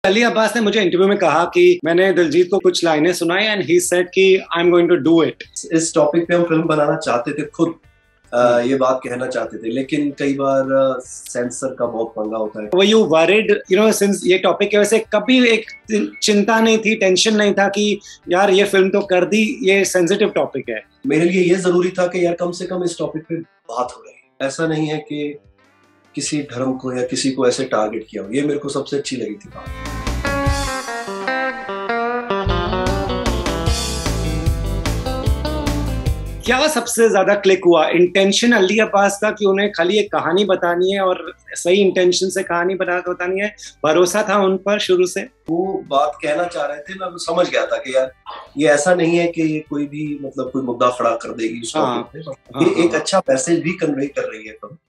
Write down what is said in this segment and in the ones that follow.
अली अब्बास ने मुझे इंटरव्यू में कहा कि मैंने दिलजीत को कुछ लाइनें सुनाई एंड ही सेड कि I am going to do it. इस टॉपिक पे हम फिल्म बनाना चाहते थे खुद। ये बात कहना चाहते थे, लेकिन कई बार सेंसर का बहुत पंगा होता है। Were you worried, since ये टॉपिक की वजह से कभी एक चिंता नहीं थी, टेंशन नहीं था कि यार ये फिल्म तो कर दी, ये सेंसिटिव टॉपिक है? मेरे लिए ये जरूरी था कि यार कम से कम इस टॉपिक पे बात हो रही है। ऐसा नहीं है कि किसी धर्म को या किसी को ऐसे टारगेट किया हो। ये मेरे को सबसे अच्छी लगी थी बात। क्या सबसे ज्यादा क्लिक हुआ? इंटेंशन अली अब्बास का कि उन्हें खाली एक कहानी बतानी है और सही इंटेंशन से कहानी बतानी है, भरोसा था उन पर शुरू से? वो बात कहना चाह रहे थे, मैं समझ गया था कि यार ये ऐसा नहीं है कि ये कोई भी कोई मुद्दा खड़ा कर देगी उस टॉपिक पे। ये एक अच्छा मैसेज भी कन्वे कर रही है film.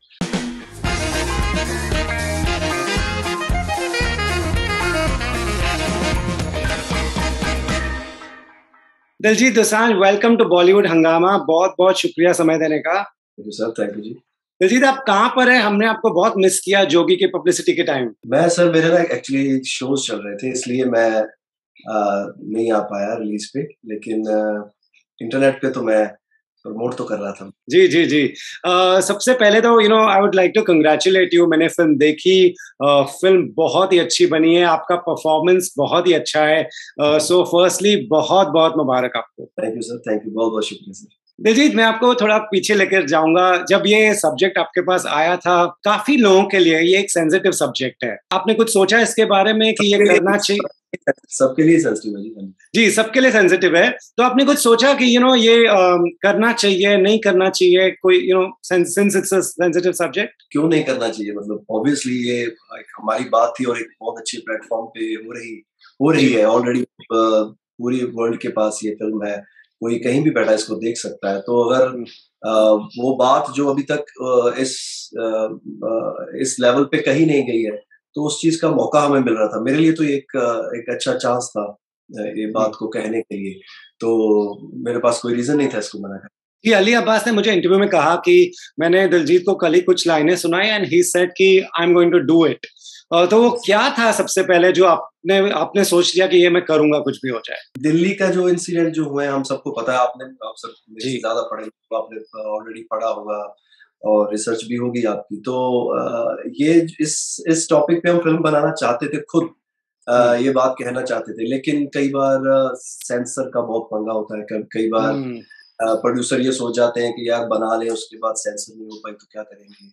Diljit Dosanjh, welcome to Bollywood Hungama. बहुत बहुत शुक्रिया समय देने का। Thank you sir, thank you ji. Diljit, आप कहाँ पर हैं? हमने आपको बहुत मिस किया जोगी के पब्लिसिटी के टाइम। मैं सर, मेरे ना एक्चुअली शोज चल रहे थे, इसलिए मैं नहीं आ पाया रिलीज पे, लेकिन इंटरनेट पे तो मैं प्रमोट तो कर रहा था। जी जी जी। सबसे पहले तो I would like to congratulate you. मैंने फिल्म देखी, फिल्म बहुत ही अच्छी बनी है, आपका परफॉर्मेंस बहुत ही अच्छा है। सो फर्स्टली बहुत बहुत मुबारक आपको। Thank you sir, thank you, बहुत बहुत शुक्रिया सर। दिलजीत, मैं आपको थोड़ा पीछे लेकर जाऊंगा। जब ये सब्जेक्ट आपके पास आया था, काफी लोगों के लिए ये एक सेंसिटिव सब्जेक्ट है। आपने कुछ सोचा इसके बारे में कि ये करना चाहिए? सबके लिए सेंसिटिव है जी। जी, सबके लिए सेंसिटिव है। तो आपने कुछ सोचा कि ये करना चाहिए, नहीं करना चाहिए? कोई since it's a sensitive subject, क्यों नहीं करना चाहिए? ऑब्वियसली ये एक हमारी बात थी और एक बहुत अच्छे प्लेटफॉर्म पे हो रही है ऑलरेडी। पूरी वर्ल्ड के पास ये फिल्म है, कोई कहीं भी बैठा इसको देख सकता है। तो अगर वो बात जो अभी तक इस लेवल पे कहीं नहीं गई है, तो उस चीज का मौका हमें मिल रहा था। मेरे लिए तो एक अच्छा चांस था ये बात को कहने के लिए, तो मेरे पास कोई रीजन नहीं था इसको मना करने। जी, अली अब्बास ने मुझे इंटरव्यू में कहा कि मैंने दिलजीत को कल ही कुछ लाइनें सुनाई एंड ही सेड कि I am going to do it. तो वो क्या था सबसे पहले जो आपने सोच लिया कि ये मैं करूंगा कुछ भी हो जाए? दिल्ली का जो इंसिडेंट जो हुआ है, हम सबको पता है। आप सब मेरे से जी। ज्यादा पढ़े, तो आपने ऑलरेडी पढ़ा होगा और रिसर्च भी होगी आपकी। तो ये इस टॉपिक पे हम फिल्म बनाना चाहते थे खुद। ये बात कहना चाहते थे, लेकिन कई बार सेंसर का बहुत पंगा होता है। कई बार प्रोड्यूसर ये सोच जाते हैं कि यार बना ले, उसके बाद सेंसर नहीं हो पाई तो क्या करेंगे।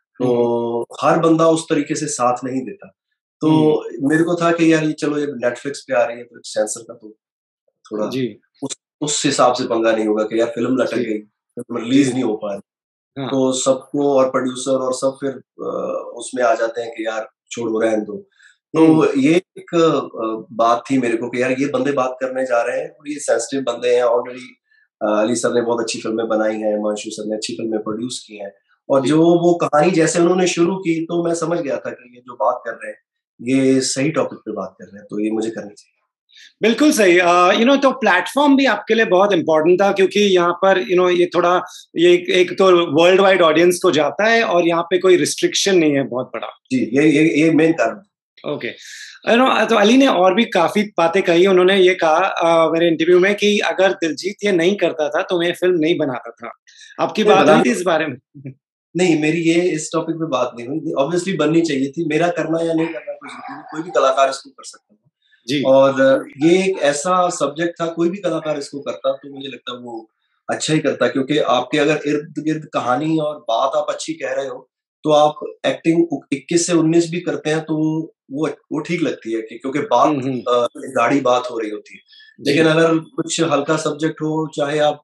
तो हर बंदा उस तरीके से साथ नहीं देता। तो मेरे को था कि यार ये चलो, ये नेटफ्लिक्स पे आ रही है तो सेंसर का तो थोड़ा जी उस हिसाब से पंगा नहीं होगा कि यार फिल्म लटक गई, फिल्म रिलीज नहीं हो पा रही। हाँ। तो सबको और प्रोड्यूसर और सब फिर उसमें आ जाते हैं कि यार छोड़ो, रहने दो। तो ये एक बात थी मेरे को कि यार ये बंदे बात करने जा रहे हैं और ये सेंसिटिव बंदे हैं ऑलरेडी। अली सर ने बहुत अच्छी फिल्में बनाई हैं, हिमांशु सर ने अच्छी फिल्में प्रोड्यूस की हैं, और जो वो कहानी जैसे उन्होंने शुरू की, तो मैं समझ गया था कि ये जो बात कर रहे हैं ये सही टॉपिक पे बात कर रहे हैं, तो ये मुझे करनी चाहिए। बिल्कुल सही। तो प्लेटफॉर्म भी आपके लिए बहुत इंपॉर्टेंट था, क्योंकि यहाँ पर ये थोड़ा एक तो वर्ल्ड वाइड ऑडियंस को जाता है और यहाँ पे कोई रिस्ट्रिक्शन नहीं है बहुत बड़ा। जी, ये मेन कारण। ओके। तो अली ने और भी काफी बातें कही। उन्होंने ये कहा मेरे इंटरव्यू में कि अगर दिलजीत ये नहीं करता था तो मैं फिल्म नहीं बनाता था। आपकी बात हुई थी इस बारे में? नहीं, मेरी ये इस टॉपिक पे बात नहीं हुई। ऑब्वियसली बननी चाहिए थी। मेरा करना या नहीं करना कोई जरूरी नहीं, कोई भी कलाकार इसको कर सकता था। जी। और ये एक ऐसा सब्जेक्ट था, कोई भी कलाकार इसको करता तो मुझे लगता है वो अच्छा ही करता, क्योंकि आपके अगर इर्द गिर्द कहानी और बात आप अच्छी कह रहे हो, तो आप एक्टिंग 21 से 19 भी करते हैं तो वो ठीक लगती है, क्योंकि बात गाढ़ी बात हो रही होती है। लेकिन अगर कुछ हल्का सब्जेक्ट हो, चाहे आप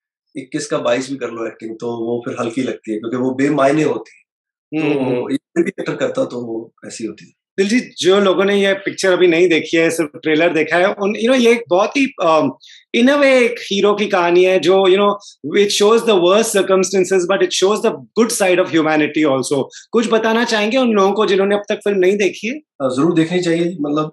21 का 22 भी कर लो एक्टिंग, तो वो फिर हल्की लगती है, क्योंकि वो बेमायने होती है। तो ये भी एक्टर करता तो वो ऐसी होती है। दिलजीत, जो लोगों ने ये पिक्चर अभी नहीं देखी है, सिर्फ ट्रेलर देखा है, उन ये एक बहुत ही इन अ वे एक हीरो की कहानी है जो it shows the worst circumstances but it shows the good side of humanity also. कुछ बताना चाहेंगे उन लोगों को जिन्होंने अब तक फिल्म नहीं देखी है? जरूर देखनी चाहिए।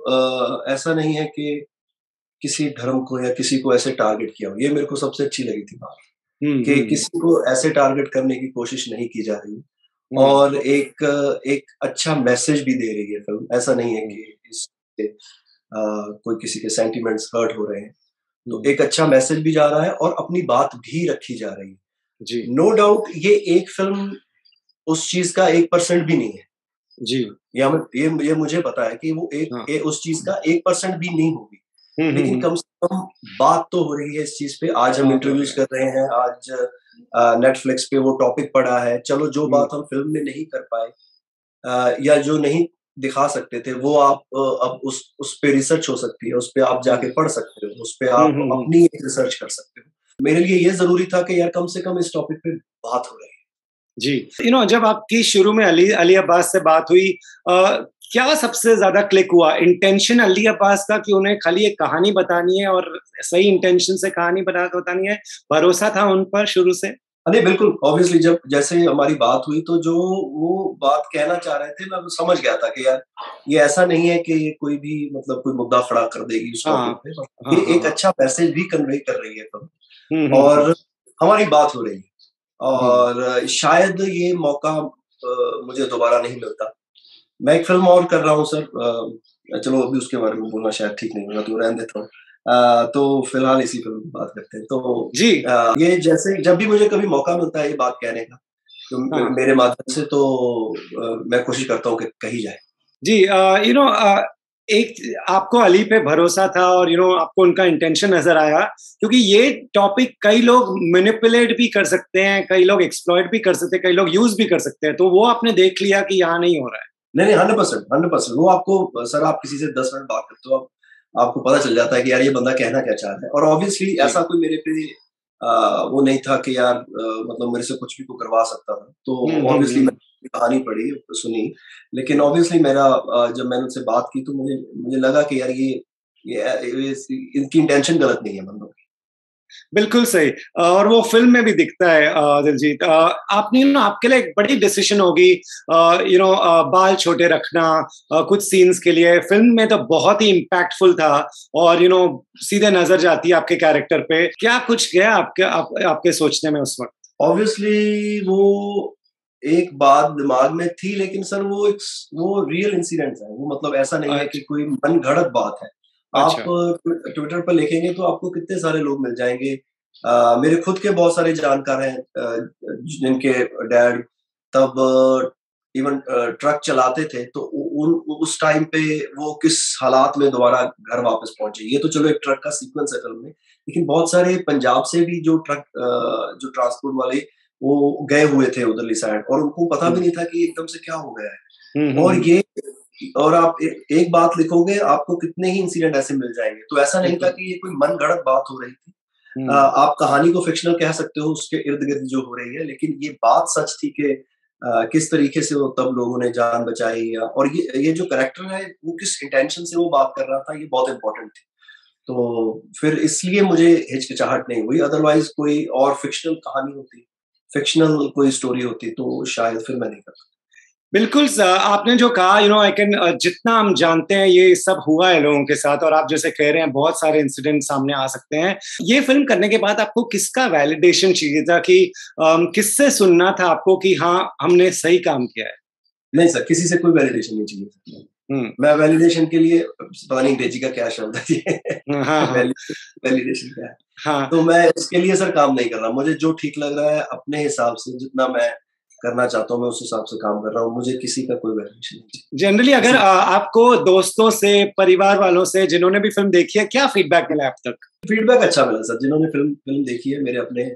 ऐसा नहीं है कि किसी धर्म को या किसी को ऐसे टारगेट किया हो। ये मेरे को सबसे अच्छी लगी थी बात, कि किसी को ऐसे टारगेट करने की कोशिश नहीं की जा रही, और एक अच्छा मैसेज भी दे रही है फिल्म। ऐसा नहीं है कि इस से कोई किसी के सेंटिमेंट्स हर्ट हो रहे हैं, तो एक अच्छा मैसेज भी जा रहा है और अपनी बात भी रखी जा रही है। जी नो डाउट ये एक फिल्म उस चीज का 1% भी नहीं है। जी। ये मुझे पता है कि वो हाँ। उस चीज का 1% भी नहीं होगी, लेकिन हम्म। कम से कम बात तो हो रही है इस चीज पे। आज हम बात हो इंटरव्यूज रहा कर रहे हैं, आज नेटफ्लिक्स पे वो टॉपिक पड़ा है। चलो जो है। बात हम फिल्म में नहीं कर पाए या जो नहीं दिखा सकते थे, वो आप अब उस पे रिसर्च हो सकती है, उस पे आप हम्म जाके पढ़ सकते हो, उस पे हम्म आप हम्म, हम्म। अपनी एक रिसर्च कर सकते हो। मेरे लिए ये जरूरी था कि यार कम से कम इस टॉपिक पे बात हो रही है। जी, जब आपकी शुरू में अली अली अब्बास से बात हुई, क्या सबसे ज्यादा क्लिक हुआ? इंटेंशन अली अब्बास का कि उन्हें खाली एक कहानी बतानी है और सही इंटेंशन से कहानी बतानी है, भरोसा था उन पर शुरू से? नहीं, बिल्कुल ऑब्वियसली जब जैसे हमारी बात हुई तो जो वो बात कहना चाह रहे थे मैं वो समझ गया था कि यार ये ऐसा नहीं है कि ये कोई भी मतलब कोई मुद्दा खड़ा कर देगी उस हाँ टॉपिक पे। हाँ ये हाँ एक हाँ। अच्छा मैसेज भी कन्वे कर रही है फिल्म, हम्म। और हमारी बात हो रही है। हम्म। और शायद ये मौका मुझे दोबारा नहीं मिलता। मैं एक फ़िल्म और कर रहा हूँ सर, चलो अभी उसके बारे में बोलना शायद ठीक नहीं होगा तो रहने देता हूँ। तो फ़िलहाल इसी फ़िल्म की बात करते हैं। तो जी। ये जैसे जब भी मुझे कभी मौका मिलता है ये बात कहने का, तो हाँ मेरे माध्यम से तो मैं कोशिश करता हूँ कि कही जाए। जी। एक आपको अली पे भरोसा था और आपको उनका इंटेंशन नजर आया, क्योंकि ये टॉपिक कई लोग मैनिपुलेट भी कर सकते हैं, कई लोग एक्सप्लॉइट भी कर सकते हैं, कई लोग यूज भी कर सकते हैं, तो वो आपने देख लिया कि यहाँ नहीं हो रहा है। नहीं, नहीं 100%, 100% वो आपको सर आप किसी से 10 मिनट बात करते हो, आपको पता चल जाता है कि यार ये बंदा कहना क्या चाह रहा है। और ऑब्वियसली जी ऐसा कोई मेरे पे वो नहीं था कि यार मतलब मेरे से कुछ भी तो करवा सकता था। तो ऑब्वियसली हम्म। मैंने कहानी पढ़ी, सुनी, लेकिन ऑब्वियसली मेरा जब मैंने उनसे बात की तो मुझे मुझे लगा कि यार ये इनकी इंटेंशन गलत नहीं है बंदों की। बिल्कुल सही। और वो फ़िल्म में भी दिखता है, दिलजीत। आपने आपके लिए एक बड़ी डिसीज़न होगी, बाल छोटे रखना कुछ सीन्स के लिए। फ़िल्म में तो बहुत ही इम्पैक्टफुल था और सीधे नज़र जाती है आपके कैरेक्टर पे। क्या कुछ गया आपके सोचने में उस वक़्त? ऑब्वियसली वो एक बात दिमाग में थी, लेकिन सर वो रियल इंसिडेंट है। वो मतलब ऐसा नहीं है कि अच्छ कोई मनगढ़ंत बात है। आप अच्छा। ट्विटर पर लिखेंगे तो आपको कितने सारे लोग मिल जाएँगे। मेरे खुद के बहुत सारे जानकार हैं जिनके डैड तब इवन ट्रक चलाते थे, तो उ उन उस टाइम पे वो किस हालात में दोबारा घर वापस पहुँचे। ये तो चलो एक ट्रक का सीक्वेंस है फ़िल्म में, लेकिन बहुत सारे पंजाब से भी जो जो ट्रांसपोर्ट वाले वो गए हुए थे उधरली साइड, और उनको पता भी हुँ। नहीं था कि एकदम से क्या हो गया है। और हुँ। ये और आप एक बात लिखोगे, आपको कितने ही इंसिडेंट ऐसे मिल जाएँगे। तो ऐसा नहीं था बिल्कुल। कि ये कोई मनगढ़ंत बात हो रही थी। हुँ। आप कहानी को फ़िक्शनल कह सकते हो उसके इर्द-गिर्द जो हो रही है, लेकिन ये बात सच थी कि किस तरीके से वो तब लोगों ने जान बचाई, या और ये जो कैरेक्टर है वो किस इंटेंशन से वो बात कर रहा था, ये बहुत इम्पोर्टेंट थी। तो फिर इसलिए मुझे हिचकिचाहट नहीं हुई, अदरवाइज़ कोई और फ़िक्शनल कहानी होती, फ़िक्शनल कोई स्टोरी होती तो शायद फिर मैं नहीं करता। बिल्कुल आपने जो कहा, आई कैन, जितना हम जानते हैं ये सब हुआ है लोगों के साथ, और आप जैसे कह रहे हैं बहुत सारे इंसिडेंट सामने आ सकते हैं। ये फिल्म करने के बाद आपको किसका वैलिडेशन चाहिए था कि किससे सुनना था आपको कि हाँ हमने सही काम किया है? नहीं सर, किसी से कोई वैलिडेशन नहीं चाहिए। हम्म। मैं वैलिडेशन के लिए पता नहीं अंग्रेजी का क्या शब्द है ये हाँ हाँ वैलिडेशन क्या है? हाँ। तो मैं उसके लिए सर काम नहीं कर रहा। मुझे जो ठीक लग रहा है अपने हिसाब से जितना मैं करना चाहता हूँ, मैं उस हिसाब से काम कर रहा हूँ। मुझे किसी का कोई वैलिडेशन नहीं चाहिए। जनरली अगर किसी आपको दोस्तों से, परिवार वालों से जिन्होंने भी फिल्म देखी है, क्या फीडबैक मिला है अब तक? फीडबैक अच्छा मिला सर, जिन्होंने फ़िल्म फ़िल्म देखी है, मेरे अपने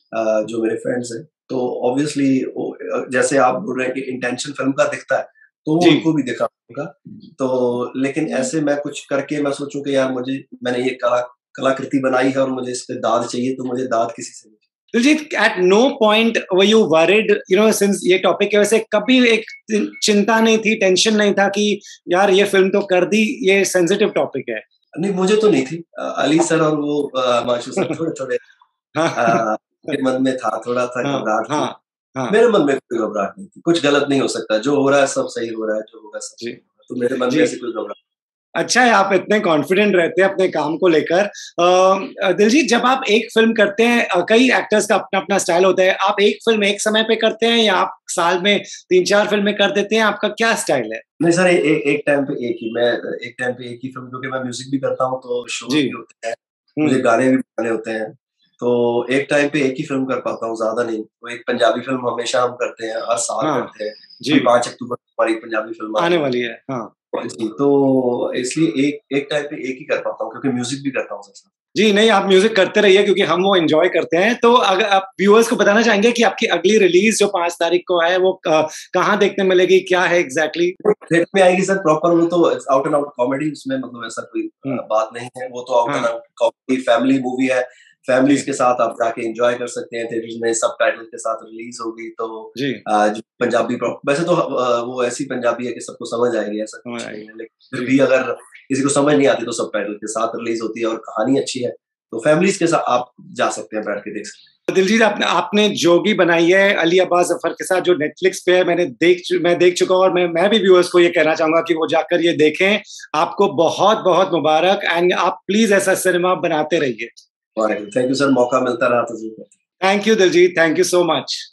जो मेरे फ्रेंड्स हैं, तो ऑब्वियसली वो जैसे आप बोल रहे हैं कि इंटेंशन फ़िल्म का दिखता है, तो वो जी। उनको भी दिखा होगा। तो लेकिन ऐसे मैं कुछ करके मैं सोचूँ कि यार मैंने ये कलाकृति बनाई है और मुझे इस पे दाद चाहिए, तो मुझे दाद किसी से नहीं चाहिए। Diljit, at no point were you worried, since ये टॉपिक की वजह से कभी एक चिंता नहीं थी, टेंशन नहीं था कि यार ये फिल्म तो कर दी, ये सेंसिटिव टॉपिक है? नहीं, मुझे तो नहीं थी। अली सर और वो हिमांशु सर थोड़े-थोड़े हाँ के मन में था, थोड़ा-सा हाँ घबराहट थी। हाँ हाँ। मेरे मन में कोई घबराहट नहीं थी। कुछ गलत नहीं हो सकता, जो हो रहा है सब सही हो रहा है, जो होगा सब जी सही होगा। तो मेरे मन में जी। ऐसी कोई घबराहट अच्छा है आप इतने कॉन्फिडेंट रहते हैं अपने काम को लेकर। दिलजीत, जब आप एक फ़िल्म करते हैं, कई एक्टर्स का अपना-अपना स्टाइल होता है। आप एक फ़िल्म एक समय पे करते हैं या आप साल में 3-4 फ़िल्में कर देते हैं? आपका क्या स्टाइल है? नहीं सर, एक टाइम पे एक ही, मैं एक टाइम पे एक ही फ़िल्म, क्योंकि मैं म्यूज़िक भी करता हूँ, तो शोज़ जी। भी होते हैं, मुझे हुँ। गाने भी बनाने होते हैं। तो एक टाइम पे एक ही फ़िल्म कर पाता हूँ, ज़्यादा नहीं। तो एक पंजाबी फ़िल्म हमेशा हम करते हैं, हर साल हाँ। करते हैं। जी, अभी 5 अक्टूबर को हमारी एक पंजाबी फ़िल्म आ आने रही है। वाली है। हाँ। जी, तो इसलिए एक एक टाइम पे एक ही कर पाता हूँ, क्योंकि म्यूज़िक भी करता हूँ साथ-साथ। जी, नहीं आप म्यूज़िक करते रहिए क्योंकि हम वो एन्जॉय करते हैं। तो अगर आप व्यूअर्स को बताना चाहेंगे कि आपकी अगली रिलीज़ जो 5 तारीख को है वो कहाँ देखने मिलेगी? क्या है एग्ज़ैक्टली? थिएटर में आएगी सर, प्रॉपर वो तो आउट एंड आउट कॉमेडी, उसमें मतलब ऐसा कोई हुँ। बात नहीं है। वो तो आउट एंड हाँ। आउट कॉमेडी फैमिली मूवी है। फैमिलीज़ जी, के साथ आप जाके एन्जॉय कर सकते हैं। थिएटर्स में सबटाइटल के साथ रिलीज़ होगी, तो जी। जो पंजाबी वैसे तो वो ऐसी पंजाबी है कि सबको समझ आएगी, ऐसा समझ कुछ नहीं आएगी। है। लेकिन फिर जी। भी अगर किसी को समझ नहीं आती तो सबटाइटल के साथ रिलीज़ होती है, और कहानी अच्छी है, तो फैमिलीज़ के साथ आप जा सकते हैं, बैठ के देख सकते हैं। दिलजीत, आपने आपने जोगी बनाई है अली अब्बास ज़फ़र के साथ जो नेटफ्लिक्स पे है, मैं देख चुका हूँ और मैं भी व्यूअर्स को ये कहना चाहूँगा कि वो जाकर ये देखें। आपको बहुत-बहुत मुबारक एंड आप प्लीज़ ऐसा सिनेमा बनाते रहिए। थैंक यू सर, मौका मिलता रहा तो ज़रूर। Thank you Diljit, thank you so much.